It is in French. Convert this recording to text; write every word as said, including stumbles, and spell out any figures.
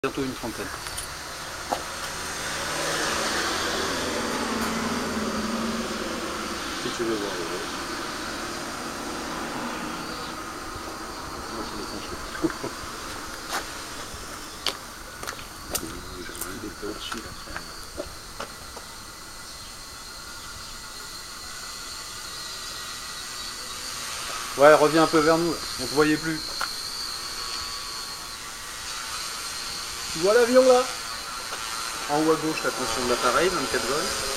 Bientôt une trentaine. Si tu veux voir le reste. Moi je l'ai penché. J'ai un des au-dessus là. Ouais, reviens un peu vers nous, là. On te voyait plus. Tu vois l'avion là? En haut à gauche, la tension de l'appareil, vingt-quatre volts.